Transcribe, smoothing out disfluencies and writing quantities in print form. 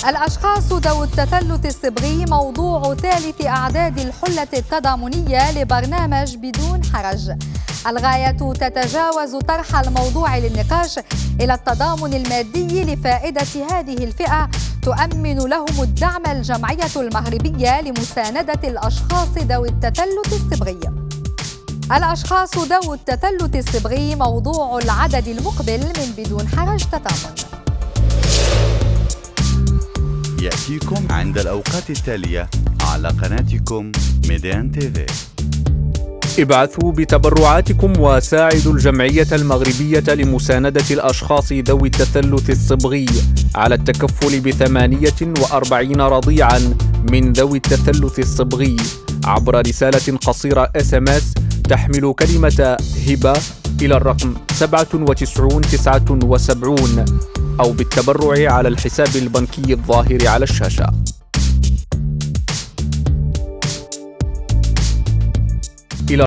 الأشخاص ذوي التثلث الصبغي موضوع ثالث أعداد الحلة التضامنية لبرنامج بدون حرج. الغاية تتجاوز طرح الموضوع للنقاش إلى التضامن المادي لفائدة هذه الفئة تؤمن لهم الدعم الجمعية المغربية لمساندة الأشخاص ذوي التثلث الصبغي. الأشخاص ذوي التثلث الصبغي موضوع العدد المقبل من بدون حرج تضامن. يأتيكم عند الأوقات التالية على قناتكم ميديان تيفي. ابعثوا بتبرعاتكم وساعدوا الجمعية المغربية لمساندة الأشخاص ذوي التثلث الصبغي على التكفل ب48 رضيعا من ذوي التثلث الصبغي عبر رسالة قصيرة SMS تحمل كلمة هبة إلى الرقم 9779 أو بالتبرع على الحساب البنكي الظاهر على الشاشة.